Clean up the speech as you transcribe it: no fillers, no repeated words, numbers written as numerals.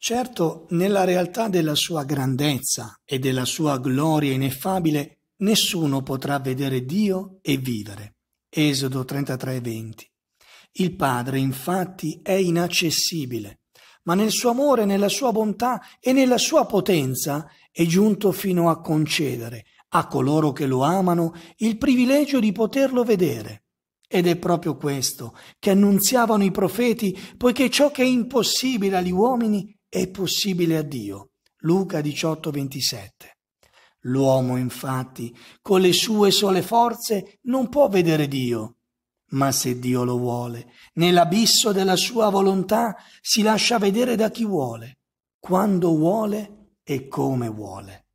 Certo, nella realtà della sua grandezza e della sua gloria ineffabile, nessuno potrà vedere Dio e vivere. Esodo 33:20. Il Padre, infatti, è inaccessibile, ma nel suo amore, nella sua bontà e nella sua potenza è giunto fino a concedere a coloro che lo amano il privilegio di poterlo vedere. Ed è proprio questo che annunziavano i profeti, poiché ciò che è impossibile agli uomini è possibile a Dio. Luca 18:27. L'uomo, infatti, con le sue sole forze non può vedere Dio, ma se Dio lo vuole, nell'abisso della sua volontà si lascia vedere da chi vuole, quando vuole e come vuole.